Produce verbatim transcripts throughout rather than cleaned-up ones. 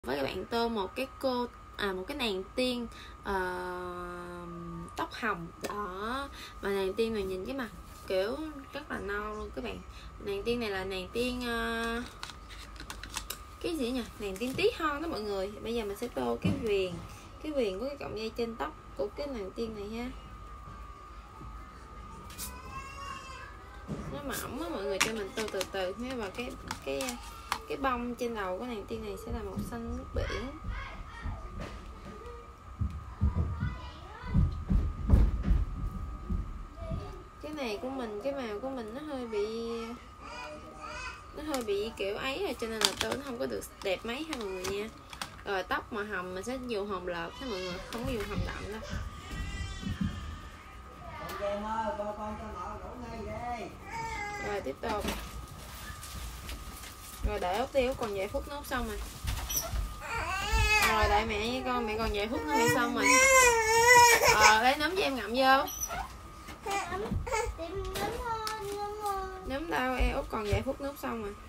với các bạn Tô một cái cô à một cái nàng tiên uh, tóc hồng đó, mà nàng tiên này nhìn cái mặt kiểu rất là nâu luôn các bạn. Nàng tiên này là nàng tiên uh, cái gì nhỉ, nàng tiên tí hon đó mọi người. Bây giờ mình sẽ tô cái viền cái viền của cái cọng dây trên tóc của cái nàng tiên này ha. Nó mỏng á mọi người, cho mình tô từ từ nhé. Và cái cái cái bông trên đầu của nàng tiên này sẽ là màu xanh nước biển. Cái này của mình, cái màu của mình nó hơi bị nó hơi bị kiểu ấy rồi, cho nên là tô nó không có được đẹp mấy ha mọi người nha. Rồi tóc mà hồng mình sẽ dùng hồng lợt ha mọi người, không có dùng hồng đậm đâu. Rồi tiếp tục. Rồi đợi ốc tiêu còn vài phút nốt xong rồi. Rồi đợi mẹ với con, mẹ còn vài phút nữa mẹ xong rồi. Ờ lấy nấm cho em ngậm vô. Nấm đâu em, út còn vài phút nốt xong rồi.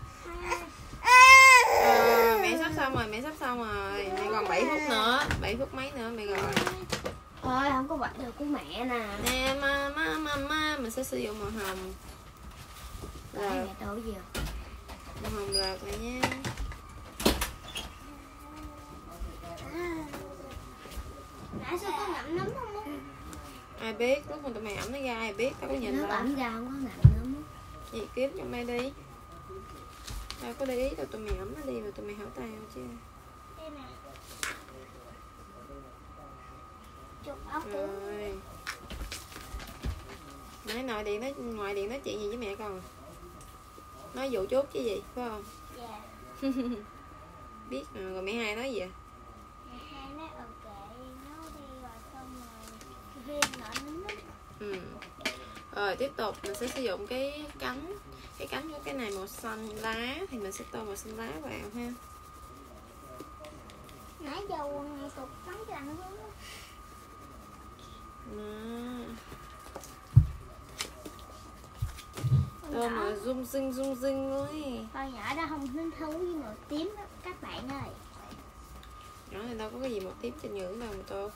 Ờ, mẹ sắp xong rồi, mẹ sắp xong rồi. Mẹ còn bảy phút nữa, bảy phút mấy nữa mẹ gọi. Thôi không có quậy được của mẹ nè. Nè ma ma ma ma mình sẽ sử dụng màu hồng. Rồi mẹ đổ gì à? Màu hồng lợt này nha. Nãy sao có ngậm nấm không? Ai biết, lúc mà tụi mày ẩm nó ra ai biết, tao có nhìn đâu. đâu. Nó ẩm ra không có ngậm nấm. Gì kiếm cho mày đi. Tao có để ý đâu, tụi mày ẩm nó đi rồi tụi mày hỏi tao chứ. Rồi. Nãy nội điện nói, ngoài điện nói chuyện gì với mẹ con? Nói vụ chốt chứ gì, phải không? Dạ. Biết à, rồi mẹ hai nói gì à? Mẹ hai nói ở kệ nó đi rồi xong rồi riêng nọ nó. Ừ. Rồi tiếp tục mình sẽ sử dụng cái cánh cái cánh của cái này màu xanh lá, thì mình sẽ tô màu xanh lá vào ha. Nãy giờ quần này tụt mấy lần luôn. Tô mà rung rinh rung rinh luôn. Con nhỏ đó không hứng thú với màu tím đó các bạn ơi. Nhỏ này đâu có cái gì màu tím trên ngưỡng đâu mà tô.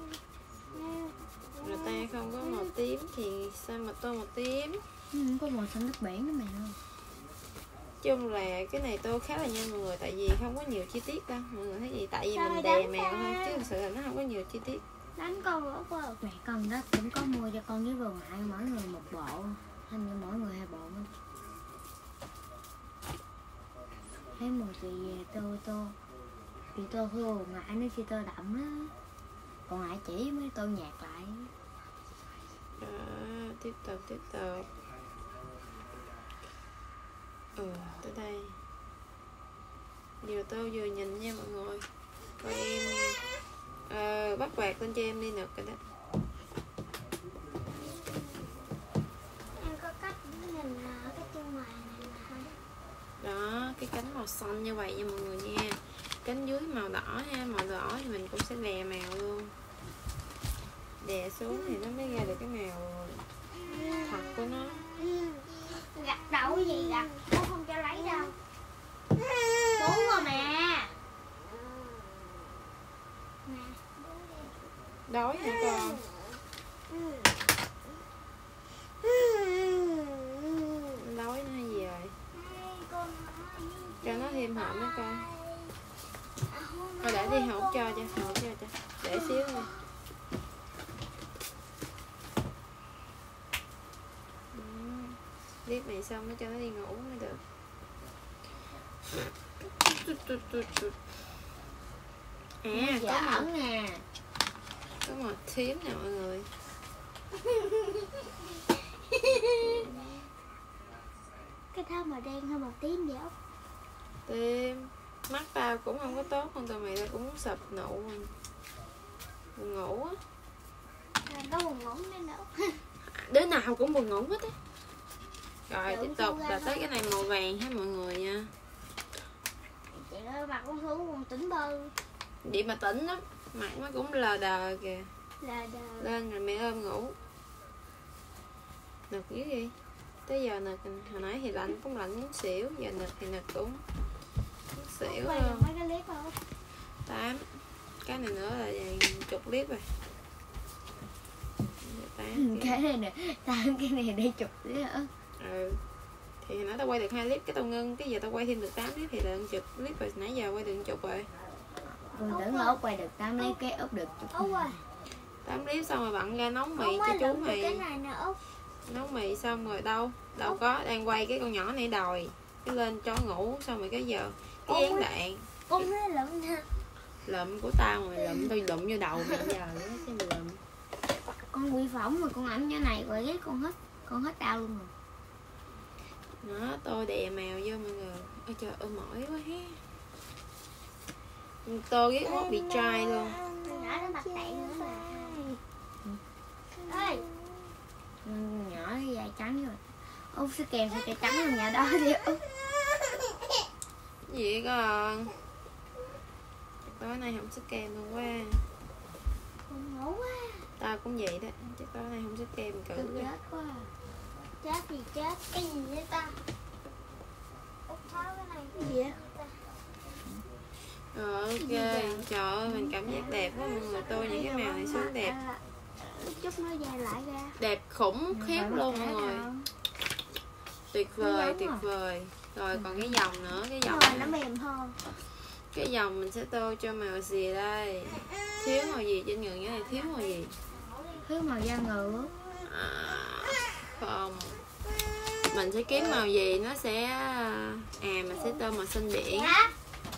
Người ta không có màu tím thì sao mà tô màu tím? Không có màu xanh nước biển đó mẹ ơi. Chung là cái này tô khá là nhanh mọi người, tại vì không có nhiều chi tiết đâu mọi người thấy gì, tại vì mình đè mèo thôi chứ thực sự là nó không có nhiều chi tiết. Đánh con nữa quá. Mẹ con đó cũng có mua cho con với bà ngoại mỗi người một bộ, hình như mỗi người hai bộ luôn. Thấy mùi chị về tô tô chị tô hư bà ngoại nữa, chị tô đậm đó, bà ngoại chỉ mới tô nhạt lại. Đó, tiếp tục tiếp tục. Ừ, tới đây. Vừa tô vừa nhìn nha mọi người. Coi em à, bắt quạt lên cho em đi nè cái đó. Em có cách nhìn cái chân mày này thôi. Đó, cái cánh màu xanh như vậy nha mọi người nha. Cánh dưới màu đỏ ha, màu đỏ thì mình cũng sẽ đè màu luôn. Đè xuống thì nó mới ra được cái màu thật của nó. Gặt đậu cái gì gặt, bố không cho lấy đâu. Bố rồi mẹ. Đói hả con? Đói nó hay gì rồi? Cho nó thêm hộp nữa con. Thôi để đi hộp cho cho, hộp cho cho. Để xíu thôi. Biết mày xong nó cho nó đi ngủ mới được. À, có màu nè. Có màu tím nè mọi người. Cái thơm màu đen hay màu tím vậy ốc? Tím. Mắt tao cũng không có tốt, con tụi mày tao cũng sụp nụ buồn ngủ á. À, có buồn ngủ nữa nữa. Đứa nào cũng buồn ngủ hết á. Rồi tiếp tục là tới cái này màu vàng ha mọi người nha. Chị ơi mặt con thú còn tỉnh bơ. Vậy mà tỉnh lắm, mặt nó cũng lờ đờ kìa. Lờ đờ. Lên rồi mẹ ôm ngủ. Nực dữ gì? Tới giờ nực hồi nãy thì lạnh cũng lạnh muốn xỉu, giờ nực thì nực cũng muốn xỉu Quay luôn. được mấy cái clip không? Tám. Cái này nữa là chục clip rồi. tám Cái này nè, tám cái này để chụp nữa. Ừ. Thì hồi nãy tao quay được hai clip, cái tao ngưng, cái giờ tao quay thêm được tám clip thì là chục clip rồi, nãy giờ quay được chục rồi. Con tưởng là Út quay được tám lấy cái Út được chụp. Út ơi, tám clip xong rồi bạn ra nấu mì Út cho ơi, chú lượm được mày. cái này nè Út. Nấu mì xong rồi đâu đâu có, đang quay cái con nhỏ này đòi cái lên chó ngủ, xong rồi cái giờ cái dán đạn Con thấy lượm nè. lụm của tao mà lụm tôi lụm vô đầu bây giờ nữa chứ mà lụm. Con quỷ phỏng mà con ẩm như này rồi ghét con hết, con hết đau luôn rồi. Nó tôi đè mèo vô mọi người. Ôi trời ơi mỏi quá ha. Tôi ghét mốt bị trai luôn. Nhỏ nó mặt tẹn nữa nè. Ê, Ừ, nhỏ cái da trắng rồi. Út sẽ kèm theo cái trắng trong nhà đó đi Út. Cái gì con? Tối nay không sức kem luôn quá. con ngủ quá. Tao cũng vậy đó, chắc tối nay không sức kem cử Tôi rồi. chết quá. Chết thì chết. Cái gì vậy ta? Út tháo cái này. Cái gì vậy? Rồi ok, trời ơi mình cảm giác đẹp quá mọi người, tôi những cái mèo này xuống đẹp. Chút nó dài lại ra. Đẹp khủng khiếp luôn mọi người. Tuyệt vời, giống tuyệt à. vời. Rồi còn cái dòng nữa, cái dòng Rồi nó này. mềm hơn. Cái dòng mình sẽ tô cho màu gì đây? Thiếu màu gì trên người cái này, thiếu màu gì? Thứ màu da ngựa. À, không. Mình sẽ kiếm màu gì nó sẽ à mình sẽ tô màu xanh biển. Dạ.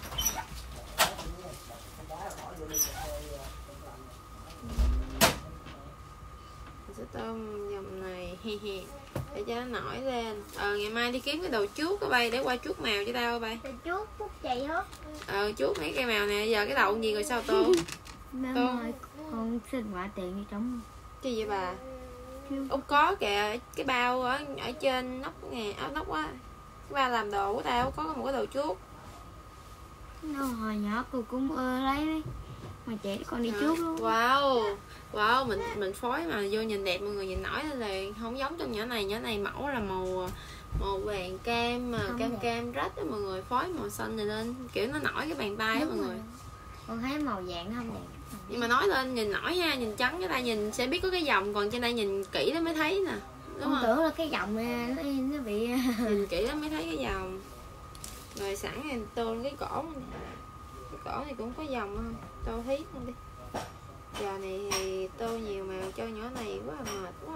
Mình sẽ tô dòng này để cho nó nổi lên. Ờ ngày mai đi kiếm cái đồ chuốt ở bay để qua chuốt màu cho tao bay. Từ chút phút chạy hết. Ờ chuốt mấy cây màu nè, giờ cái đậu gì rồi sao tô? Mẹ Tô. ơi, con xin quả tiền đi trống. Cái gì bà? Kêu Út có kìa, cái bao ở ở trên nóc nè, áo nóc á. Cái bao làm đồ của tao có một cái đồ chuốt. nó hồi nhỏ cô cũng ưa lấy đấy. Mà trẻ con đi trước luôn. Wow. Wow, mình mình phối mà vô nhìn đẹp, mọi người nhìn nổi lên liền, không giống trong nhỏ này, nhỏ này mẫu là màu màu vàng cam mà Không cam đẹp. cam rách đó mọi người, phối màu xanh này lên kiểu nó nổi cái bàn tay á mọi Đúng người. rồi. Con thấy màu vàng nó không đẹp. Nhưng mà nói lên nhìn nổi nha, nhìn trắng cái tay nhìn sẽ biết có cái dòng, còn trên đây nhìn kỹ nó mới thấy nè. Đúng Con không? tưởng là cái dòng này nó, nó bị Nhìn kỹ nó mới thấy cái dòng. Rồi sẵn này tô cái cổ này. Cái cổ này cũng có dòng không? Tô thiết luôn đi. Giờ này thì tô nhiều màu cho nhỏ này quá là mệt quá.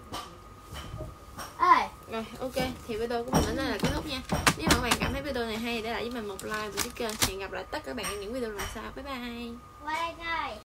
Ê, Rồi ok, thì video của mình đến đây là kết thúc nha. Nếu mà các bạn cảm thấy video này hay, để lại với mình một like và cái kênh. Hẹn gặp lại tất cả các bạn ở những video lần sau. Bye bye. quay coi.